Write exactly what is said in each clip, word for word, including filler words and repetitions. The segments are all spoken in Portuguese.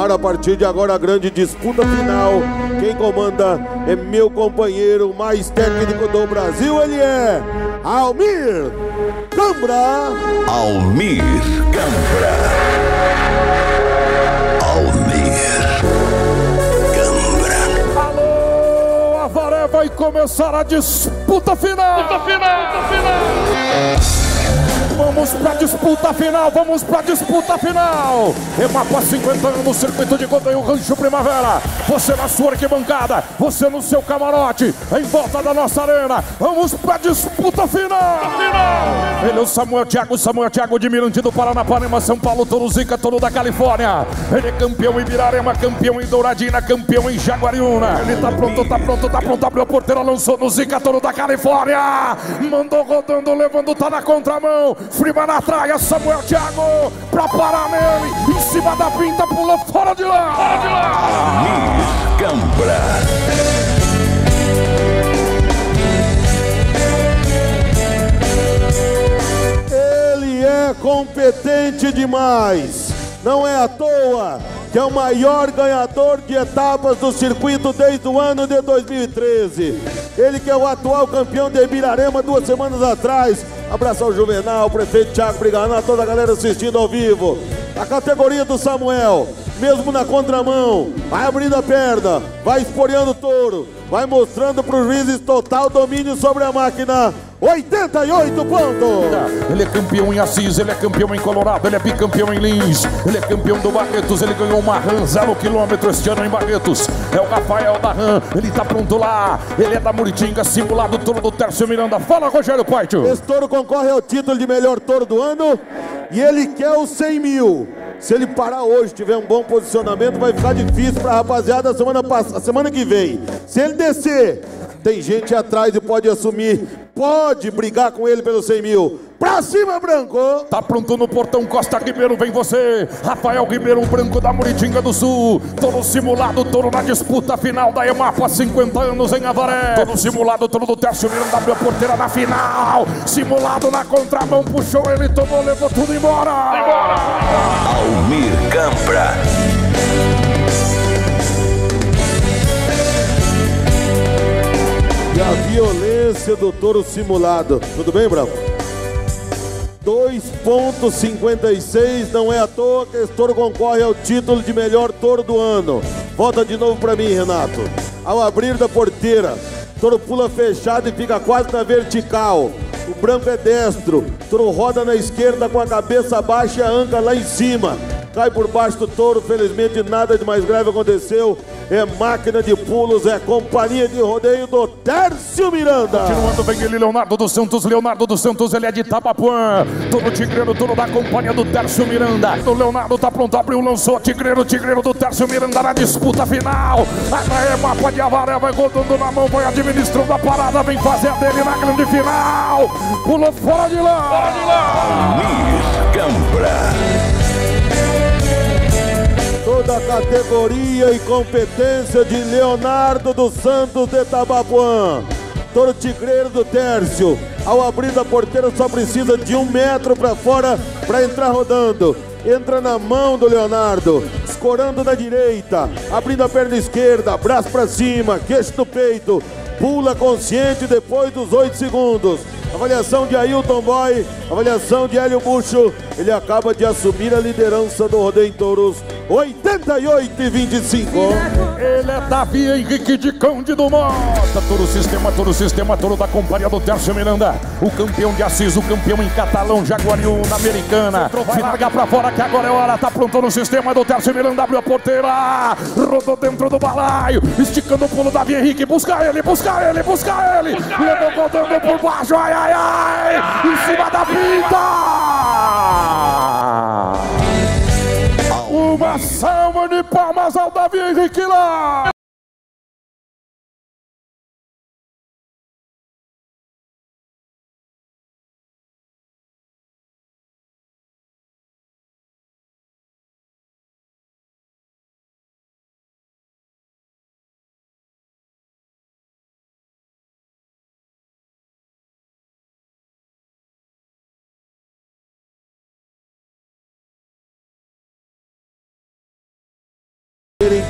ar a partir de agora a grande disputa final. Quem comanda é meu companheiro mais técnico do Brasil, ele é Almir Cambra. Almir Cambra. Almir Cambra. Alô, Avaré, vai começar a disputa final. Disputa final, disputa final. Vamos pra disputa final, vamos pra disputa final. EMAPA cinquenta anos, circuito de Godoy, Rancho Primavera. Você na sua arquibancada, você no seu camarote, em volta da nossa arena. Vamos pra disputa final. final. Ele é o Samuel Thiago, Samuel Thiago de Mirante do Paranapanema, São Paulo, Toro Zica, Toro da Califórnia. Ele é campeão em Ibirarema, campeão em Douradina, campeão em Jaguariúna. Ele tá pronto, tá pronto, tá pronto, abriu a porteira, lançou no Zica, Toro da Califórnia. Mandou rodando, levando, tá na contramão. Frima na traia, Samuel Thiago pra parar nele, em cima da pinta, pula fora de lá, fora de lá. Almir Cambra. Ele é competente demais, não é à toa que é o maior ganhador de etapas do circuito desde o ano de dois mil e treze. Ele que é o atual campeão de Ibirarema duas semanas atrás. Abraço ao Juvenal, prefeito Thiago Brigana, toda a galera assistindo ao vivo. A categoria do Samuel, mesmo na contramão, vai abrindo a perna, vai esporeando o touro, vai mostrando para os juízes total domínio sobre a máquina. oitenta e oito pontos. Ele é campeão em Assis, ele é campeão em Colorado, ele é bicampeão em Lins, ele é campeão do Barretos, ele ganhou uma RAM zero quilômetro este ano em Barretos. É o Rafael da RAM, ele tá pronto lá, ele é da Muritinga, simulado touro do Tércio Miranda. Fala, Rogério Paito. Esse touro concorre ao título de melhor touro do ano e ele quer os cem mil. Se ele parar hoje, tiver um bom posicionamento, vai ficar difícil pra rapaziada a semana, a semana que vem. Se ele descer, tem gente atrás e pode assumir, pode brigar com ele pelos cem mil. Pra cima, Branco! Tá pronto no portão, Costa Ribeiro, vem você. Rafael Ribeiro, Branco da Muritinga do Sul. Touro simulado, touro na disputa final da EMAPA, cinquenta anos em Avaré. Touro simulado, touro do Tércio Miranda, abriu a porteira na final. Simulado na contramão, puxou ele, tomou, levou tudo embora. Embora! Almir Cambra. E a violência do touro simulado. Tudo bem, Branco? dois ponto cinquenta e seis, não é à toa que esse touro concorre ao título de melhor touro do ano. Volta de novo para mim, Renato. Ao abrir da porteira, o touro pula fechado e fica quase na vertical. O branco é destro, o touro roda na esquerda com a cabeça baixa e a anca lá em cima. Cai por baixo do touro, felizmente nada de mais grave aconteceu. É máquina de pulos, é companhia de rodeio do Tércio Miranda. Continuando, vem ele, Leonardo dos Santos. Leonardo dos Santos, ele é de Itabapuã. Todo tigreiro, todo da companhia do Tércio Miranda. O Leonardo tá pronto, abriu, lançou. Tigreiro, tigreiro do Tércio Miranda na disputa final. A EMAPA de Avaré vai rodando na mão, vai administrando a parada, vem fazer a dele na grande final. Pulou fora de lá. Fora de lá. Almir Cambra. Toda a categoria e competência de Leonardo dos Santos de Itabapuã. Touro tigreiro do Tércio. Ao abrir da porteira só precisa de um metro para fora para entrar rodando. Entra na mão do Leonardo, escorando na direita, abrindo a perna esquerda, braço para cima, queixo no peito. Pula consciente depois dos oito segundos. Avaliação de Ailton Boy, avaliação de Hélio Bucho. Ele acaba de assumir a liderança do rodeio em touros. oitenta e oito e vinte e cinco. Ele é Davi Henrique de Cândido Mota. Todo o sistema, todo o sistema, todo da companhia do Tércio Miranda. O campeão de Assis, o campeão em Catalão, Jaguariúna, Americana. Vai largar pra fora que agora é hora. Tá pronto no sistema do Tércio Miranda. Abriu a porteira, rodou dentro do balaio, esticando o pulo. Davi Henrique, busca ele, busca ele, busca ele. Levou rodando por baixo, ai, ai, ai. Em cima da pinta. Uma salva de palmas ao Davi Henrique lá.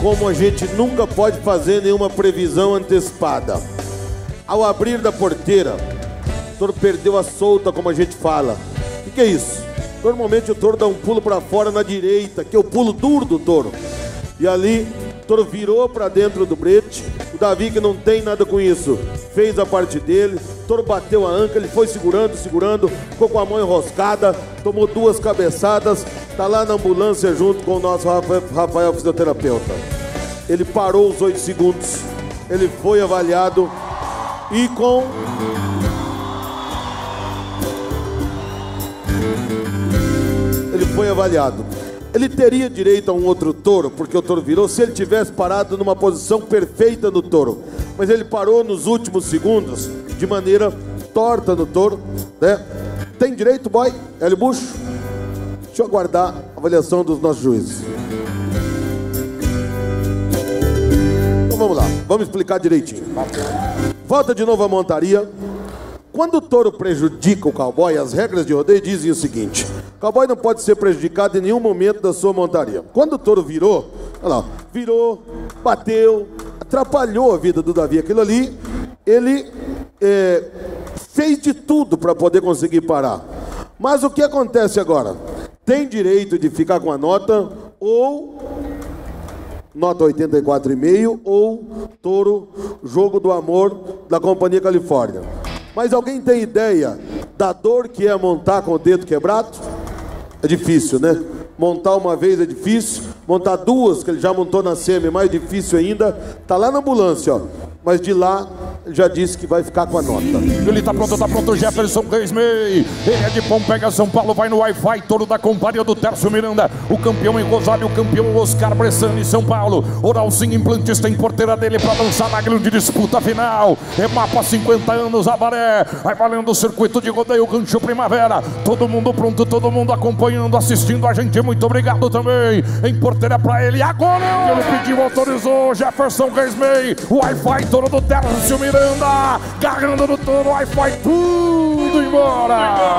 como a gente nunca pode fazer nenhuma previsão antecipada. Ao abrir da porteira, o touro perdeu a solta, como a gente fala. O que, que é isso? Normalmente o touro dá um pulo para fora na direita, que é o pulo duro do touro. E ali, o touro virou para dentro do brete. O Davi, que não tem nada com isso, fez a parte dele. O touro bateu a anca, ele foi segurando, segurando, ficou com a mão enroscada, tomou duas cabeçadas, tá lá na ambulância junto com o nosso Rafael, Rafael fisioterapeuta. Ele parou os oito segundos, ele foi avaliado e com... Ele foi avaliado. Ele teria direito a um outro touro, porque o touro virou, se ele tivesse parado numa posição perfeita no touro. Mas ele parou nos últimos segundos, de maneira torta no touro, né? Tem direito, boy? Hélio Bucho? Deixa eu aguardar a avaliação dos nossos juízes. Então vamos lá, vamos explicar direitinho. Volta de novo a montaria. Quando o touro prejudica o cowboy, as regras de rodeio dizem o seguinte: o cowboy não pode ser prejudicado em nenhum momento da sua montaria. Quando o touro virou, olha lá, virou, bateu, atrapalhou a vida do Davi. Aquilo ali, ele é, fez de tudo para poder conseguir parar. Mas o que acontece agora? Tem direito de ficar com a nota ou... nota oitenta e quatro e meio ou touro Jogo do Amor da Companhia Califórnia. Mas alguém tem ideia da dor que é montar com o dedo quebrado? É difícil, né? Montar uma vez é difícil, montar duas, que ele já montou na semi, é mais difícil ainda. Tá lá na ambulância, ó. Mas de lá, ele já disse que vai ficar com a nota. Ele tá pronto, tá pronto, Jefferson Reismei. Ele é de Pompeia, São Paulo, vai no Wi-Fi, touro da Companhia do Tércio Miranda. O campeão em Rosário, o campeão Oscar Bressani, São Paulo. Oralzinho Implantes tem porteira dele pra lançar na grande disputa final. É mapa cinquenta anos, Avaré. Vai valendo o circuito de rodeio, Rancho Primavera. Todo mundo pronto, todo mundo acompanhando, assistindo a gente. Muito obrigado também. Em porteira pra ele. Agora ele pediu, autorizou, Jefferson Reismei. Wi-Fi, touro do Tércio Miranda, garrando no touro, Wi-Fi, tudo embora.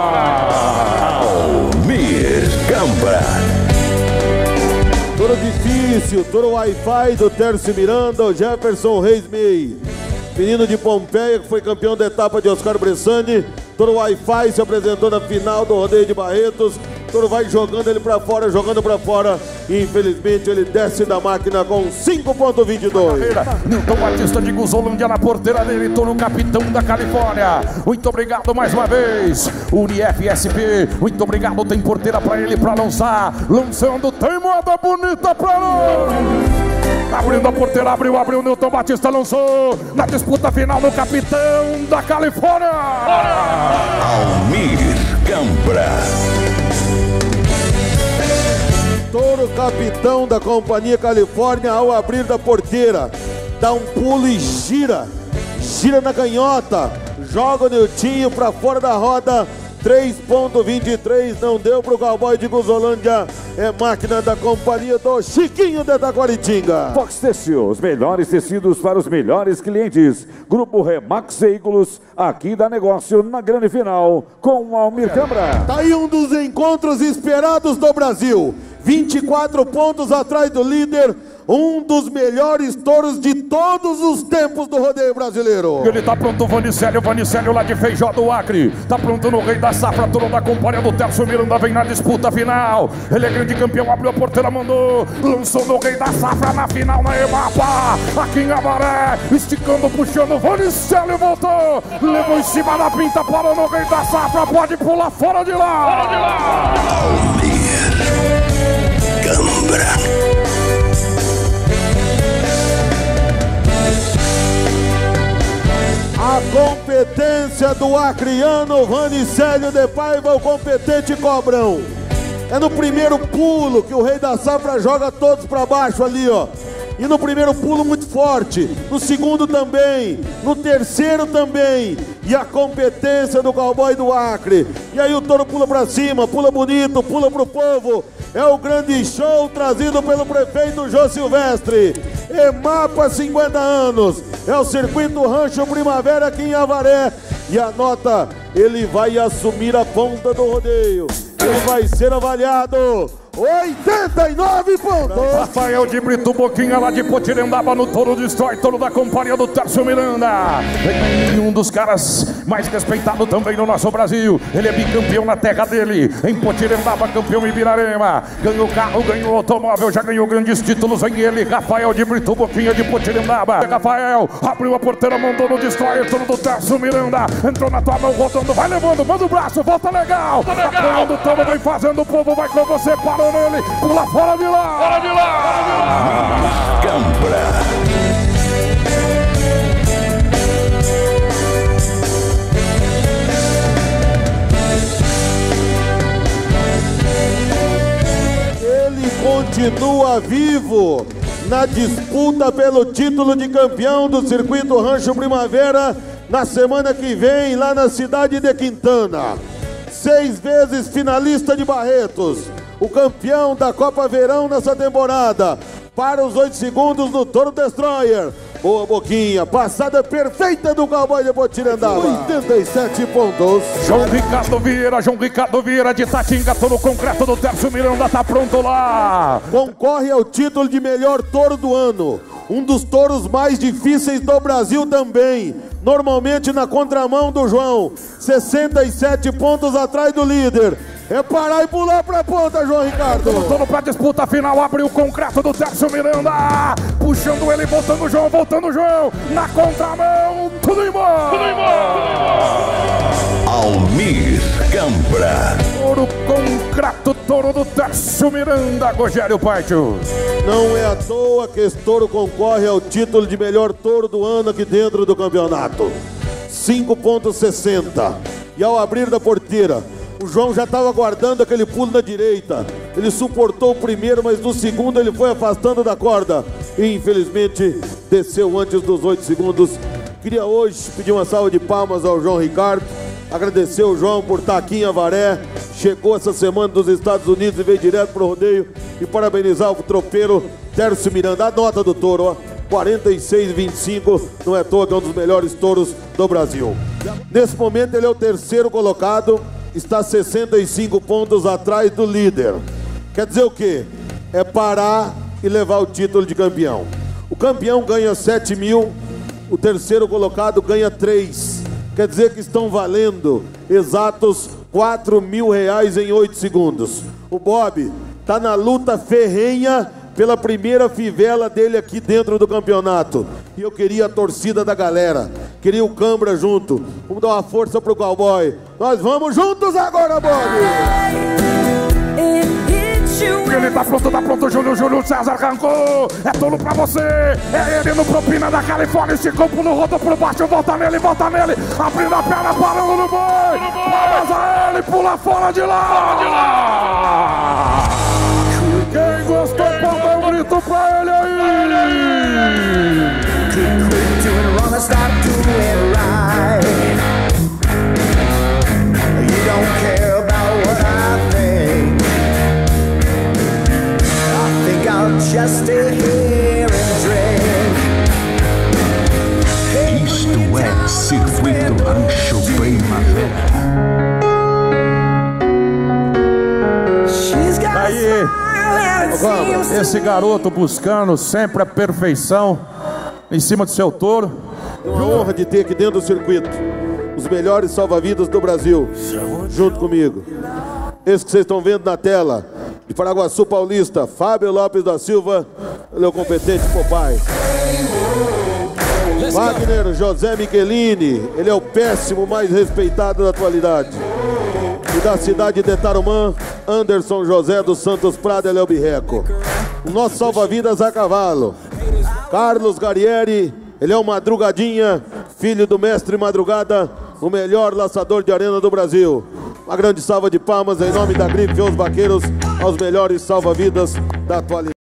Almir Cambra. Touro difícil, touro Wi-Fi do Tércio Miranda, o Jefferson Reismei. Menino de Pompeia, que foi campeão da etapa de Oscar Bressani. Touro Wi-Fi se apresentou na final do rodeio de Barretos. Touro vai jogando ele pra fora, jogando pra fora. E infelizmente ele desce da máquina com cinco ponto vinte e dois. Nilton Batista de Guzolândia na porteira dele, Touro capitão da Califórnia. Muito obrigado mais uma vez. Unif S P, muito obrigado. Tem porteira pra ele pra lançar. Lançando, tem moda bonita pra nós. Abrindo a porteira, abriu, abriu, Nilton Batista lançou. Na disputa final no capitão da Califórnia. Almir Cambra. Touro capitão da Companhia Califórnia, ao abrir da porteira, dá um pulo e gira, gira na canhota, joga o Niltinho para fora da roda, três ponto vinte e três, não deu para o cowboy de Guzolândia, é máquina da Companhia do Chiquinho de Taquaritinga. Fox Têxtil, os melhores tecidos para os melhores clientes. Grupo Remax Veículos, aqui dá negócio na grande final com o Almir Cambra. Tá aí um dos encontros esperados do Brasil. vinte e quatro pontos atrás do líder, um dos melhores touros de todos os tempos do rodeio brasileiro. Ele tá pronto, o Vanicélio, Vanicélio lá de Feijó do Acre. Tá pronto no Rei da Safra, touro da Companhia do Tércio Miranda, vem na disputa final. Ele é grande campeão, abriu a porteira, mandou, lançou no Rei da Safra na final, na Emapa. Aqui em Avaré, esticando, puxando, Vanicélio voltou, levou em cima da pinta, parou no Rei da Safra, pode pular fora de lá. Fora de lá. Cambra. A competência do acriano Vanicélio de Paiva, o competente Cobrão. É no primeiro pulo que o Rei da Safra joga todos para baixo ali, ó. E no primeiro pulo muito forte, no segundo também, no terceiro também. E a competência do cowboy do Acre. E aí o touro pula pra cima, pula bonito, pula pro povo. É o grande show trazido pelo prefeito Jô Silvestre. Emapa cinquenta anos. É o circuito Rancho Primavera aqui em Avaré. E a nota, ele vai assumir a ponta do rodeio. Ele vai ser avaliado. oitenta e nove pontos. Rafael de Brito Boquinha lá de Potirendaba no Touro Destrói, touro da companhia do Tércio Miranda. Um dos caras mais respeitados também no nosso Brasil. Ele é bicampeão na terra dele, em Potirendaba, campeão em Ibirarema. Ganhou carro, ganhou automóvel, já ganhou grandes títulos. Vem ele, Rafael de Brito Boquinha de Potirendaba. Rafael abriu a porteira, mandou no Destrói, touro do Tércio Miranda. Entrou na tua mão, rodando, vai levando, manda o braço, volta legal. Volta legal. Apoiando o touro, vem fazendo, o povo vai com você, parou nele, pula fora de lá. Fora de lá, fora de lá. Cambra. Ele continua vivo na disputa pelo título de campeão do Circuito Rancho Primavera na semana que vem, lá na cidade de Quintana. Seis vezes finalista de Barretos, o campeão da Copa Verão nessa temporada. Para os oito segundos no Touro Destroyer. Boa Boquinha, passada perfeita do Cowboy de Potirendaba. oitenta e sete pontos. João Ricardo Vieira, João Ricardo Vieira de Tatinga, todo concreto do Tércio Miranda, tá pronto lá. Concorre ao título de melhor touro do ano. Um dos touros mais difíceis do Brasil também. Normalmente na contramão do João. sessenta e sete pontos atrás do líder. É parar e pular pra ponta, João Ricardo. Voltando pra disputa final, abriu o concreto do Tércio Miranda. Puxando ele, voltando o João, voltando o João. Na contramão, tudo embora. Tudo embora. Almir Cambra. Touro concreto, touro do Tércio Miranda, Rogério Paito. Não é à toa que esse touro concorre ao título de melhor touro do ano aqui dentro do campeonato. cinco ponto sessenta. E ao abrir da porteira, o João já estava aguardando aquele pulo na direita. Ele suportou o primeiro, mas no segundo ele foi afastando da corda. E infelizmente desceu antes dos oito segundos. Queria hoje pedir uma salva de palmas ao João Ricardo. Agradecer o João por estar aqui em Avaré. Chegou essa semana dos Estados Unidos e veio direto pro rodeio. E parabenizar o tropeiro Tércio Miranda. A nota do touro, ó, quarenta e seis vinte e cinco. Não é à toa que é um dos melhores touros do Brasil. Nesse momento ele é o terceiro colocado. Está sessenta e cinco pontos atrás do líder. Quer dizer o quê? É parar e levar o título de campeão. O campeão ganha sete mil, o terceiro colocado ganha três. Quer dizer que estão valendo exatos quatro mil reais em oito segundos. O Bob está na luta ferrenha pela primeira fivela dele aqui dentro do campeonato. E eu queria a torcida da galera, queria o Cambra junto. Vamos dar uma força pro Cowboy. Nós vamos juntos agora, Bob! Ele tá pronto, tá pronto, Júlio, Júlio César arrancou. É tudo pra você. É ele no propina da Califórnia. Esticou, pulo, rodou por baixo. Volta nele, volta nele. Abrindo a perna, parando no boi. Palmas a ele, pula fora de lá. Fora de lá. Quem gostou, pode um grito pra ele aí. Just stay here and drink. Isto é Circuito Rancho Primavera. Aí, esse garoto buscando sempre a perfeição em cima do seu touro. A honra de ter aqui dentro do circuito os melhores salva-vidas do Brasil, junto comigo. Esse que vocês estão vendo na tela, de Paraguaçu Paulista, Fábio Lopes da Silva, ele é o competente Popeye. Wagner José Michelini, ele é o péssimo mais respeitado da atualidade. E da cidade de Tarumã, Anderson José dos Santos Prado, ele é o birreco. O nosso salva-vidas a cavalo, Carlos Garieri, ele é o Madrugadinha, filho do mestre Madrugada, o melhor laçador de arena do Brasil. Uma grande salva de palmas em nome da Grife Os Vaqueiros, aos melhores salva-vidas da atualidade.